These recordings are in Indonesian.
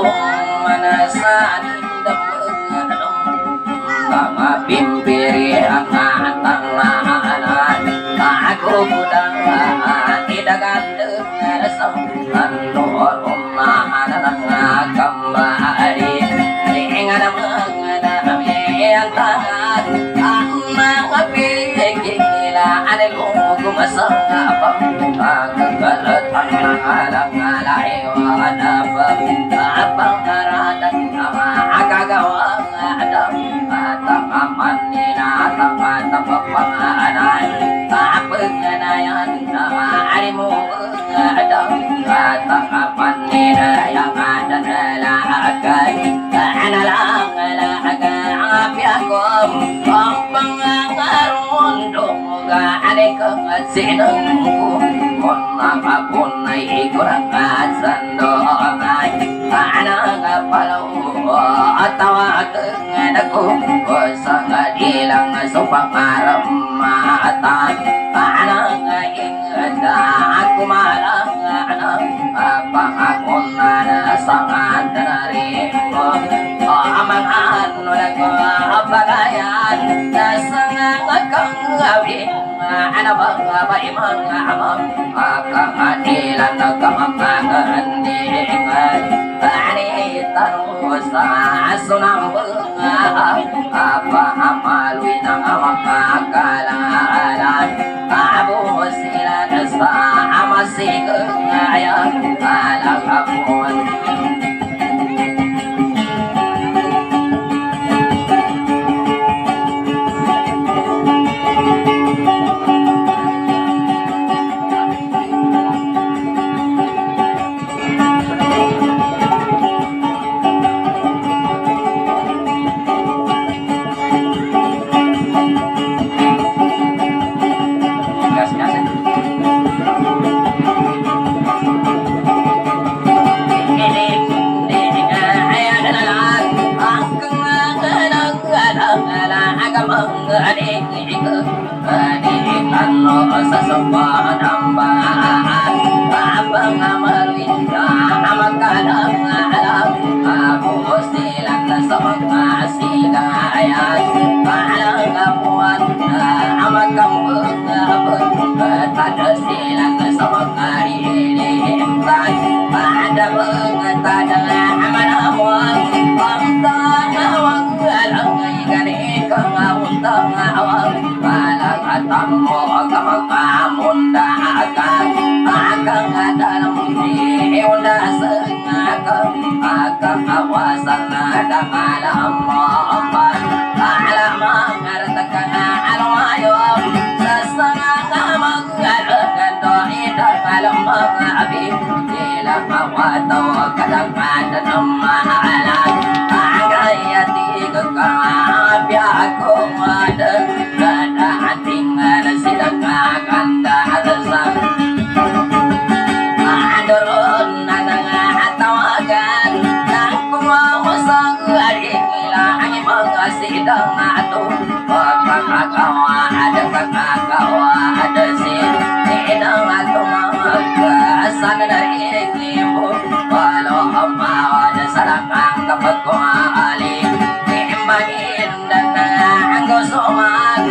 manasan tanga pimpiri tangan aku budang tidak gandeng sampan rumah kembali dengan mengenai tangan anak pikirlah ada lugu masang apa kegalatan alang-alai ada apa ngaradan agagawa ada takaman nina takapan apa ngenayan arimu ada takapan nina yang ada lalakai analang apiakom pangangarun dunga adekang sinengku monapapun ay kurang sandoay anang palau atawa kengadaku sangat hilang supang mata anang ingat aku malang anang apa aku nada sangat nerimo amang anu lagu bagayan sangat kang abdi anak bangga imang amang akang adilan kamakangan dengan ani tarus asunam apa amalwi nang makakalan abu silan sa amasig ayang alang apun sesama dambaan abang amarwinda amakalang alam aku silang sama kasih gayat alang apuan amakam tada silang sama karilimtan pada mengetada amanamuan pantang awang alang igani kang awang awang palang atamu kamunda akan dalam diunda akan awasan ada malam aman alam ngartakan almayo sasana mangarakan doi dan malam abi ila mawatau kadang ada mahalan agayati kekabi aku ada tinggal sidang kanda adasang adorun nanang tawagan aku mau sang hari hilang mengasidang atu kakakawa ada sih tidang atu mengkasan dari ibu walau mau ada sarang kepekuali timbangin dan anggosoman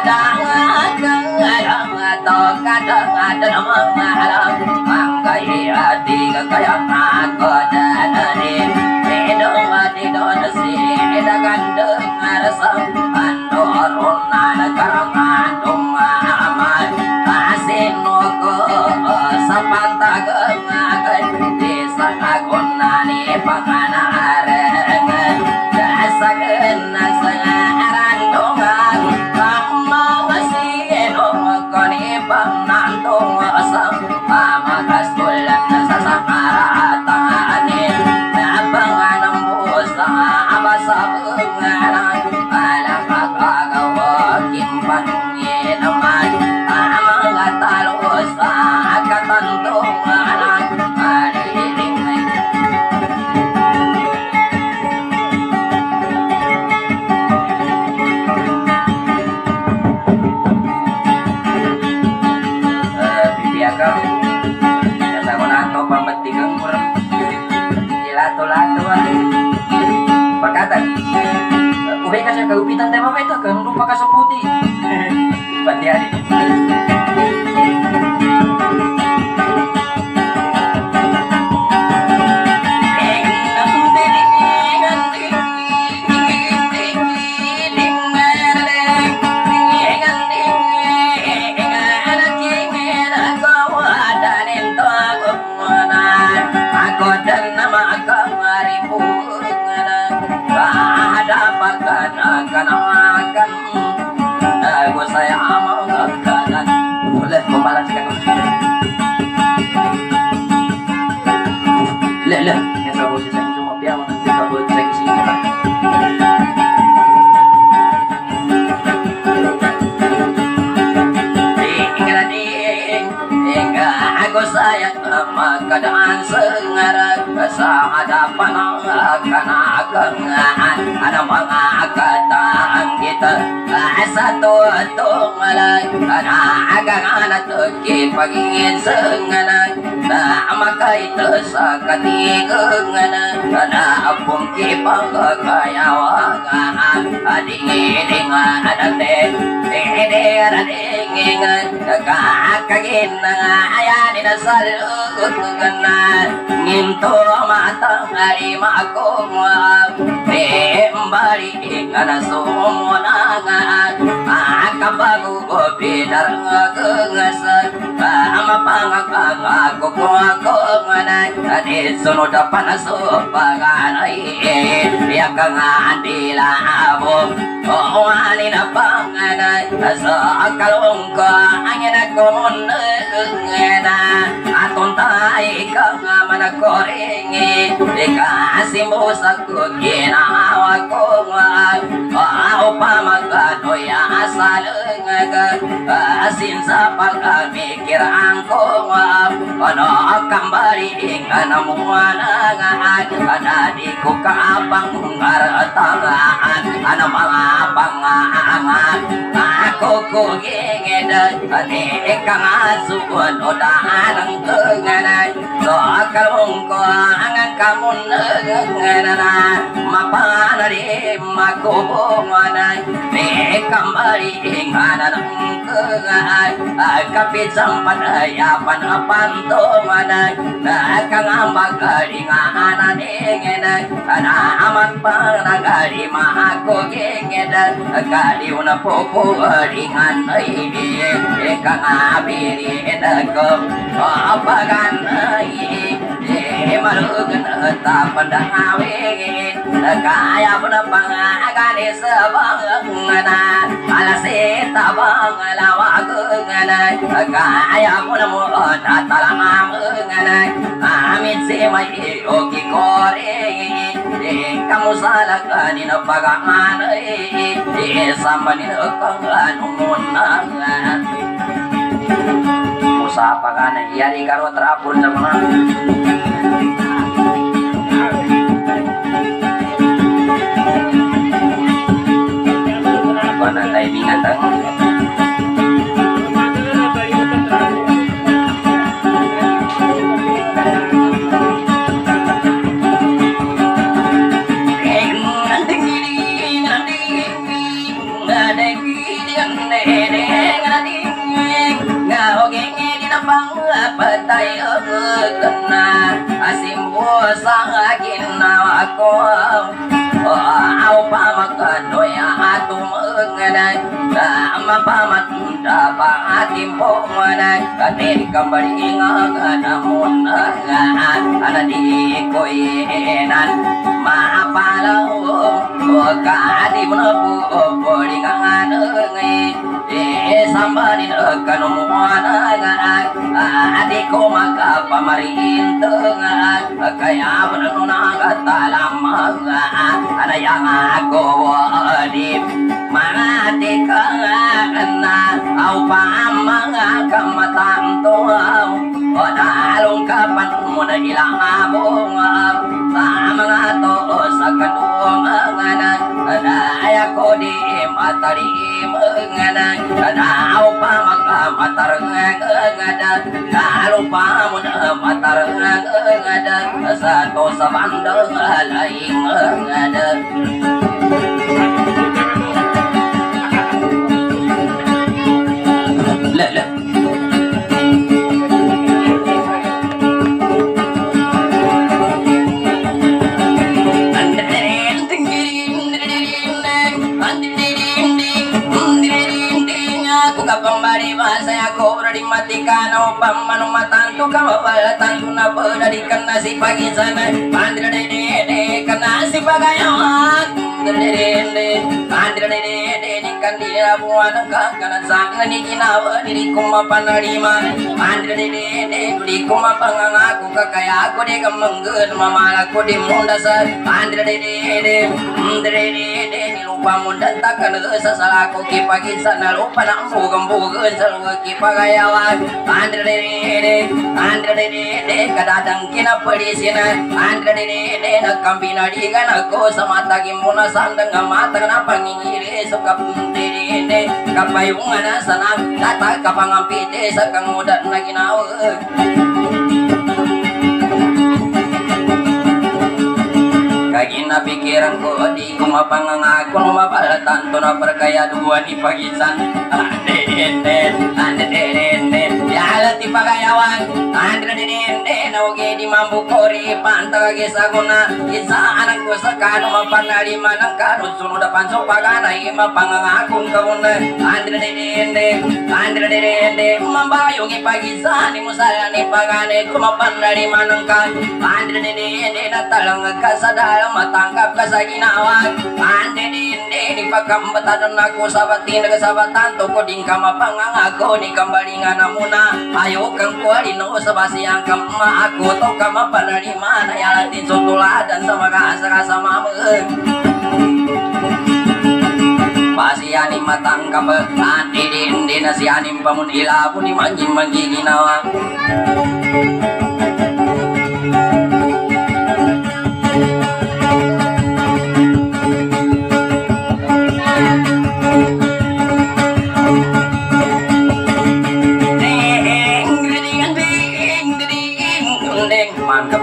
kadang ada mengalam mangkai hati kekayaan aku dan adik hidung hati donasi hidakan dengar andorun karangan aman asin nuku sapanta gengakan desa agunani pangana arengan dasakan nasaran dongan panantung asam pamakas bulan sa samaratanin napanganang busa abasa bungaran alang magagawa kimpanungin naman mga talos katantunganan aliringay upitan tema itu kan lupa kasih putih. Pati hari. Akan aku saya mau ngagalan boleh membalas kan lele yang sabut saya cuma piawan nanti sabut saya sini aku sayang sama keadaan sengarak sehadapan akan ada mengatakan kita satu malah ada anak terkait pagi sengarak maka itu sakati ada apung kipang kayawangan ading-ading ada deh kakagin ayan inasalugana nginto matang harima ako bari kana sumunangan akabago bidar gengasan amapangakang ako manay adi sunod panasupaganay yakang andila abong ani na panganay sa kalong ko angin ako munagana aton tay ka manakoringi ikasimusak ko ginawa ko upamaganoy asalungaga asin sa pagkabikiran ko ano kambari inganamuanangaan anadi ko kaabang ngaratangaan ano mga pangaangan ako kugingid ani ikangasuon o daan ang tunganay so akalong ko angang kamunanganana mapanari makubumanay ni kambari inganan ang tunganay kapit sampan ayapan apantumanay na kangambagaringanan inginay na amat panagari makugingid kaliw na pupuringan ay ikangabirin ako apagan ay malugan tapan dangawin kaya po na pangagani sa bangana alasit abang lawagungan kaya po na mo tatalangamungan amit si may oki kore kamu salagan na pagangan sambanin kang anumunangan usapa ka na iyari karo trapon sa mga panatay bingatang patay na asimbo sa ginawa ko aw pamakanoy atumangana mapamatunda pa ating pumanay katin kambaringa kanamunagaan anadi ko inan maapalaw kaadi mo na po poringan sambanin kanumuanagaan adik ko magpamarintungan kaya panunagatalamang anayang ako adip mga tikangan na aw pa mga kamatanto o dalong kapan mo na ilang abong sa mga to sa kanungan daya ko di matarim nganan aw pa magmatarang ngadan lalo pa mo na matarang ngadan sa to sa bandang alaing ngadan di matikan upam manumatan tu kamapalatan tu napodadikan nasi pagi sana pandra dede kena si pagayawan dede pandra dede kan dia buan kana sana ni kinawa diri kumapanarima pandra dede di kumapangaku kakaya aku de kamenggeun mamalaku di mundasar pandra dede ni lupa mundan takkan sasalaku ki pagi sana lupa nak bugeun sarua ki pagayawan pandra dede kadadang kina pedisina pandra dede nak kambina digan aku samata gimbuna sandang mata na pangingiri suka dede kapayungan sana data kapangampite sakang muda na ginawa kagina pikiran ko di kumapangangako mabalatan to na perkaya dua ni pagisan ande ya ti pagayawan ande nauge di mambu kori pantag gesaguna isa anak ko sakano mapanali manang kanu sunod panso pagana ima pangangakon kauna ande mambayong ipagisan ni musala ni pagane kumapanali manang kan ande natalang kasadala matangkap ka sa ginawa ande di pagkambatan ako sabatin nagasabatan to ko din ka mapangangako ni kambalingan na muna ayo kang kuwarin o sa basiyang kama ako to ka mapanarima na yalatin sutuladan sa mga asa-kasama mo pasiyanin matangkap ande di na siyanin pamunilabo ni manjing ginawa mantap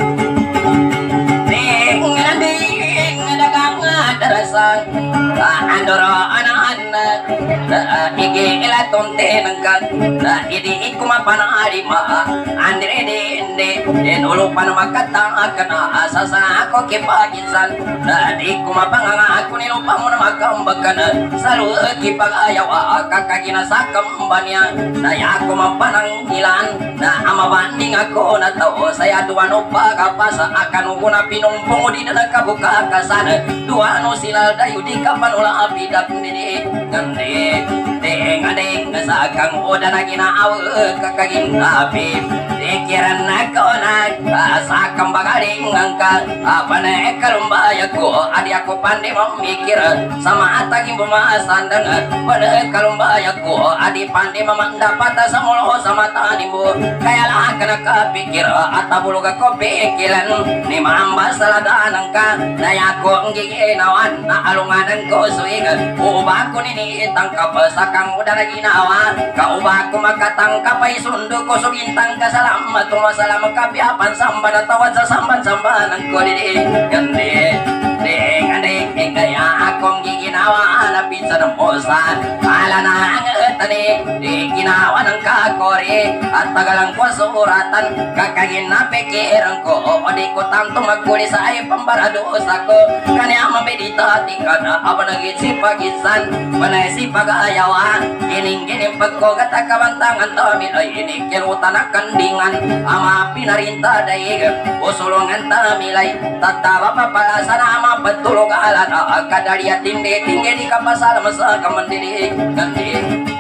rasa andoro anak-anak igi ilaton tenangkan idi kumapanari ma andre den ulupan makatang akan asasa ako kipaginsan di kumapanganga aku ni lupa mo na makambakan salu kipagayawa kakagina sa kambanya daya ako mapananggilan na amabanding ako na tao saya duwano pagapasa akan ukuna pinumpong di na nakabuka kasana duwano sila dayo di kapanula apidak nini ngandi deng sa kang uda na ginaaw kakaging api pikiran ako na sa kang bagaling angka apa na kalumbaya ko adi ako pandi mamikir sama ataging bumasandang pada kalumbaya ko adi pandi mamandapat sa mulo sa mata ni mo kaya lang ka nakapikir at abulog ako pikiran ni maambas sa ladaan ka na ako ang giginawan na alunganan ko suig uba ko niniitang kapasakang uda na ginawa kauba ko makatangkap ay sundo ko subintang kasalamat tumasalamang kapiapan samba na tawad sa samban-samban ng ko didi gandi ding kaya akong giginawa lapit sa ng posa ala na ang etani ginawa ng kakori at tagalang ko suratan kakagin na pikiran ko o di ko tanto magkuli sa ay pambarados ako kanya mabedita tika na aba nagit pagisan panay si pag-ayawa gining pagkogat akabantangan tamil ay inikirutan na kandingan ama pinarinta daig usulungan tamilay tatawa papalasa na ama patulog alat kadariya tinggi di kapasal masa kamandiri ganti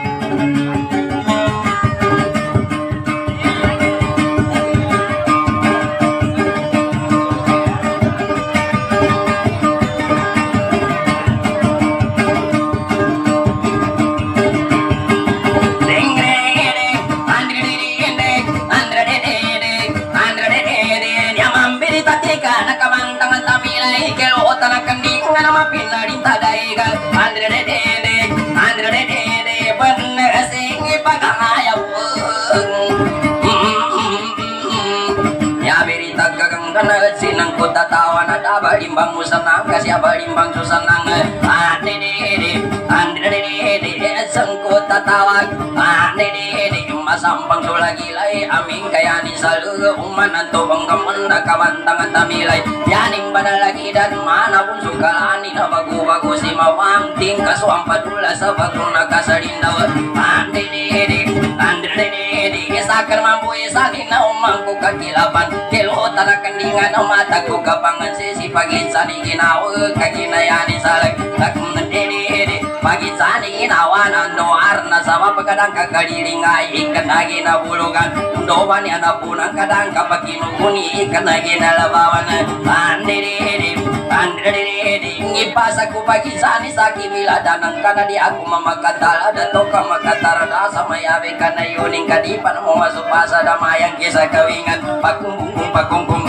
sinang ko tatawa na balimbang mo sanang kasi balimbang susanang ade sang ko tatawag ade masampang sulagilay aming kaya ni saluga umanan to bang kaman nakabantangan tamilay yaning banalagi dan mana pun sukalani na bago si mawang ting kasuang padula sa bagong nakasalindaw ade di isakan mampu isani na umangku kakilaban kilutan na kandingan na mata ko kapangan sisi pagitsani ginawa kaginayani salag takmnadidi pagitsani ginawanan noar na sama pagkadang kakadiringay ikan na ginabulugan doban yan na punang kadang kapag kinukuni ikan na ginalabawan andiri ngipasa ko pagitsani sa kibilada ng kanadi ako mamakatala dato ka makatarada sa mayabe ka na yuning kadipan mo masupasa damayang kisa kawingan pagkumbong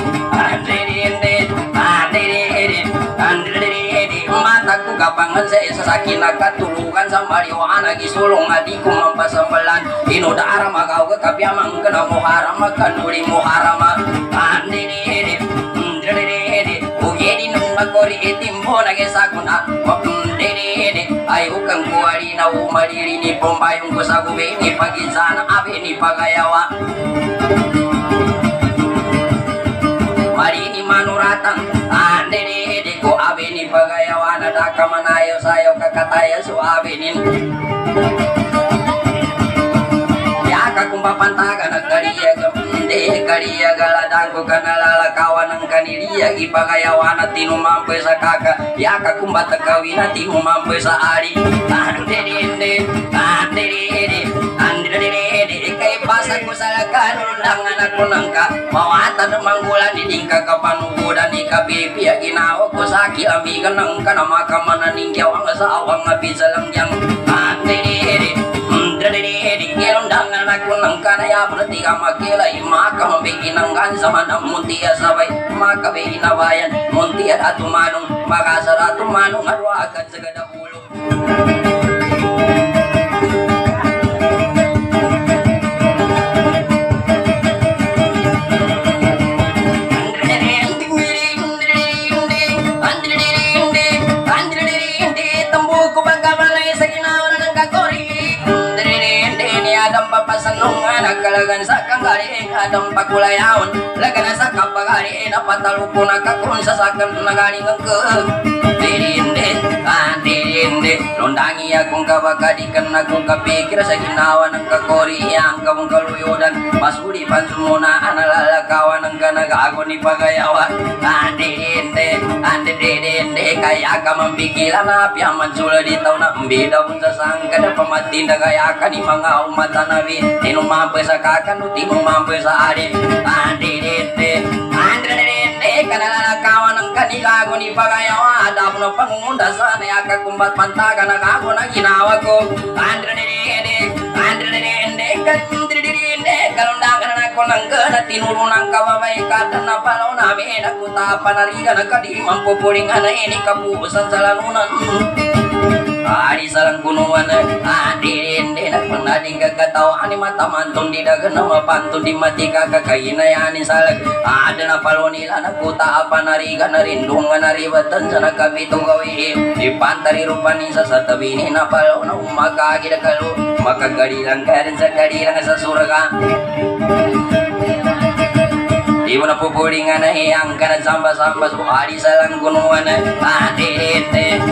mataku kapangan sa isa sa kinakatulugan sa mariwana gisulong adi ko mampasambalan inudara magaw ka kapyamang ka na muhara makanuli muharama ugedi nung magkori itimbo nagisakuna ay ukang kuwari na umariri ni pombayong ko sa gubi ni paginsana abe ni pagayawa marini manuratan andiri ko abe ni pagayawa na dakamanayo sayo kakataya so abe nin yaka kumbapantaga nagkariya gamde kariya galadang ko kanalalakawan ng kaniliya ipagayawa na tinumampoy sa kaka yaka kumbatakawin na tinumampoy sa ari andiri kay pasag ko sa lakanundang anak ko nang ka mawatan ng manggulan hindi ka kapanugudan ni kapipi ginawa ko sa kilamigan ng ka na makamananingyaw ang asawang mapisa lang yang kilundang anak ko nang kanaya berarti ka makilay makamabigin ng gansaman ang muntiya sabay makabigin na bayan muntiya at tumanong makasara tumanong arwakan sa gadapulo papasanungan nagkalagan sa kanggaring adang pagkulayaon lagan sa kapagari na patalupo nakakun sa sakan nagaling ang dirinde londangi akong kabakadikan akong kapikir sa ginawa ng kakori ang kabong kaluyudan masuri pansumuna analalakawan ng kanagago ni pagayawa dirinde kaya ka mambikilan na piyaman sula ditaw na mbida pun sa sangka na pamatinda kaya ka ni mga umatan nabi tinumampoy sa kakano tinumampoy sa arin dirinde kanalalakawan ng kanilago ni pagayawa adap na pangungunda sa nayaka kumbat pantaga na kako na ginawa ko kalundangan na ako ng gana tinulo ng kababay kata na palaw namin nagkutapan na riga nagkadimang pupulingan na ini kapuusan sa lanunan ari salang kunuan dirinde nagpanading kagatawa ni matamanton di dagan na mapanton di mati kakakainayanin salag ada na palo nila nagkutaapan na riga na rindungan na ribatan sa nagkabitong gawi ipantari rupanin sa tabi ni na palo na umakagid kalo makagalilang ka rin sa kalilang sa suraga di mo na pupulingan na hiyang ka na samba-samba so ari salang kunuan dirinde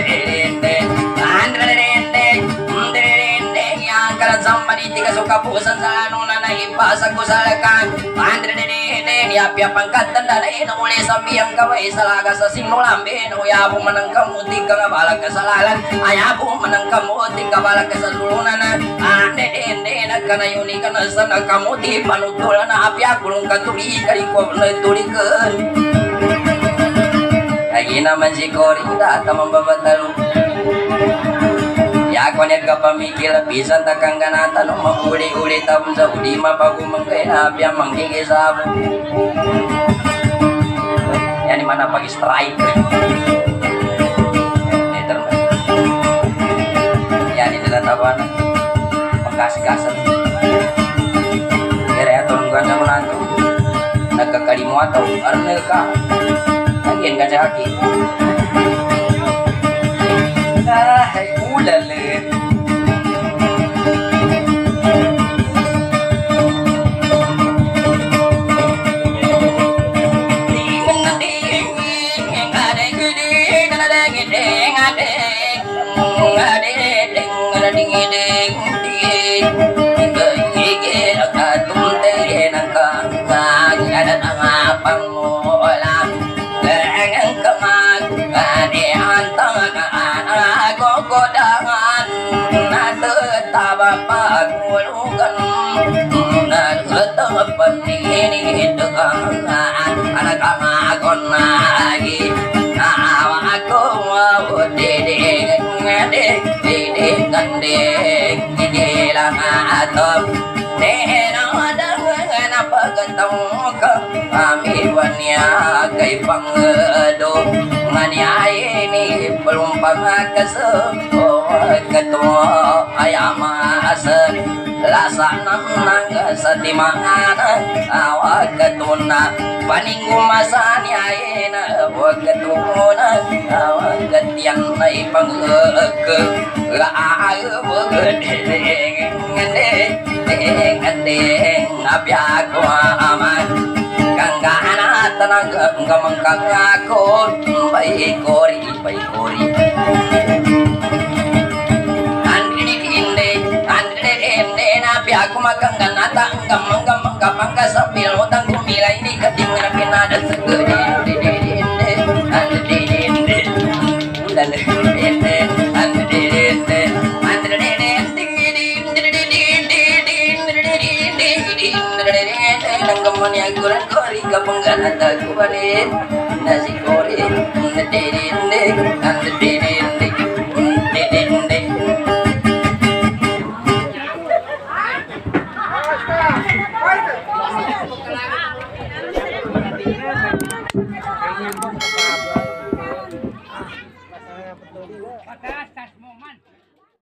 kalan sambadi tiga suka pusan sa ano na naipasag ko sa lakan niapya pangkatan na uli sabi ang kaway sa laga sa sinulambi uyabo man ang kamuting kabalag ka sa lalan ayabo man ang kamuting kabalag ka sa lulunan nagkanayuni ka na sa nagkamuti panutulan na apya kulong katuli kariko na tulikan lagi naman si Corinda tamang babatalo ya ko niya kapamikil bisan takang ganata no mauli-uli tapon sa uli mapagumangkay na apya manggigisa mo yan mana pag-strike ito naman yan nilatawanan pagkasigasan kaya atong ganda mo lang nagkakalimuataw arne ka lagyan ka sa haki ay ulale panugan tepan ini tegang anak agon lagi aku mau diding gandeng gilang atom na pagkatang ka amiwannya kay pangedo nganyay ni pelumpang kaso kato ayamasan lasanan nang sa timangan awag katuna paninggumasan yaina wag katuna awag katiyan ay pangeke laag ngedeng abyaku aman kanggana tanang gamang kangako baik kori nabi aku makan ganata gamang kasambil utang kumilai ini ketinggalan pinada yang kurang kori kapang ganata kubanin nasi kori